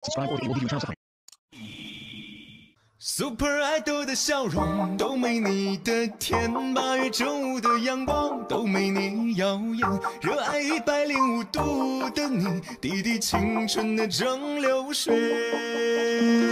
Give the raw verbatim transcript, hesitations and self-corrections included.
Super Idol 的笑容都没你的甜，八月正午的阳光都没你耀眼，热爱一百零五度的你，滴滴青春的蒸馏水。